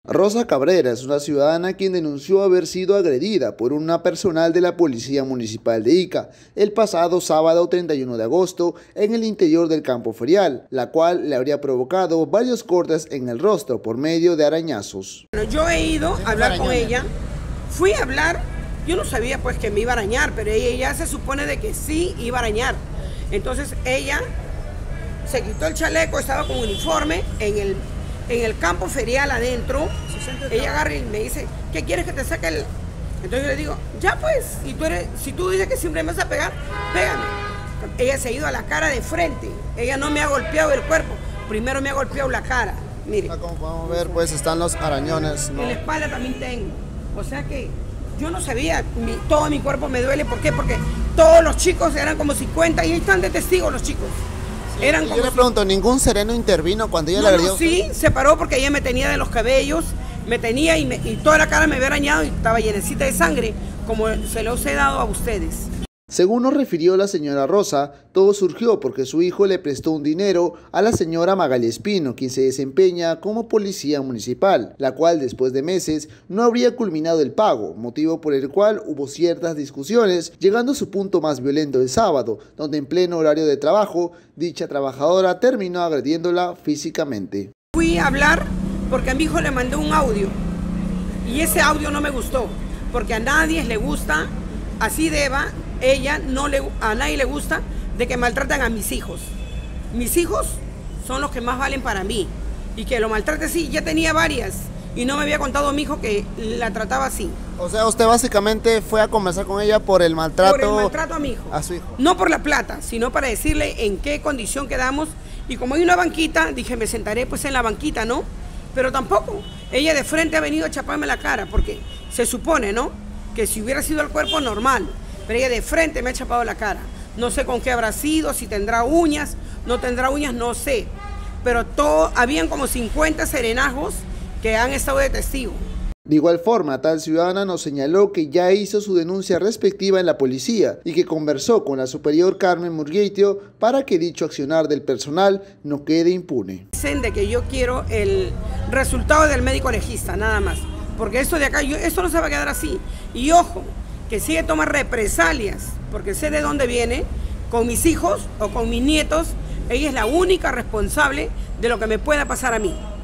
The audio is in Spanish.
Rosa Cabrera es una ciudadana quien denunció haber sido agredida por una personal de la Policía Municipal de Ica el pasado sábado 31 de agosto en el interior del campo ferial, la cual le habría provocado varios cortes en el rostro por medio de arañazos. Bueno, yo he ido a hablar con ella, fui a hablar, yo no sabía pues que me iba a arañar, pero ella se supone de que sí iba a arañar. Entonces ella se quitó el chaleco, estaba con uniforme en el campo ferial adentro. Ella agarra y me dice, ¿qué quieres que te saque el...? Entonces yo le digo, ya pues, si tú dices que siempre me vas a pegar, pégame. Ella se ha ido a la cara de frente, ella no me ha golpeado el cuerpo, primero me ha golpeado la cara, mire. Como podemos ver, pues están los arañones, ¿no? En la espalda también tengo, o sea que yo no sabía, todo mi cuerpo me duele, ¿por qué? Porque todos los chicos eran como 50 y ahí están de testigos los chicos. Eran como yo le pregunto, ¿ningún sereno intervino cuando ella no, le agredió? No, sí, se paró porque ella me tenía de los cabellos, me tenía y toda la cara me había arañado y estaba llenecita de sangre, como se los he dado a ustedes. Según nos refirió la señora Rosa, todo surgió porque su hijo le prestó un dinero a la señora Magali Espino, quien se desempeña como policía municipal, la cual después de meses no habría culminado el pago, motivo por el cual hubo ciertas discusiones, llegando a su punto más violento el sábado, donde en pleno horario de trabajo, dicha trabajadora terminó agrediéndola físicamente. Fui a hablar porque a mi hijo le mandé un audio y ese audio no me gustó, porque a nadie le gusta, así deba. A nadie le gusta de que maltratan a mis hijos. Mis hijos son los que más valen para mí. Y que lo maltrate, sí, ya tenía varias. Y no me había contado a mi hijo que la trataba así. O sea, usted básicamente fue a conversar con ella por el maltrato... Por el maltrato a mi hijo. A su hijo. No por la plata, sino para decirle en qué condición quedamos. Y como hay una banquita, dije, me sentaré pues en la banquita, ¿no? Pero tampoco. Ella de frente ha venido a chaparme la cara, porque se supone, ¿no? Que si hubiera sido el cuerpo normal, pero ella de frente me ha chapado la cara. No sé con qué habrá sido, si tendrá uñas, no tendrá uñas, no sé. Pero habían como 50 serenazgos que han estado de testigo. De igual forma, tal ciudadana nos señaló que ya hizo su denuncia respectiva en la policía y que conversó con la superior Carmen Murgueitio para que dicho accionar del personal no quede impune. Dicen de que yo quiero el resultado del médico legista, nada más. Porque esto de acá, esto no se va a quedar así. Y ojo, que sigue tomar represalias, porque sé de dónde viene, con mis hijos o con mis nietos, ella es la única responsable de lo que me pueda pasar a mí.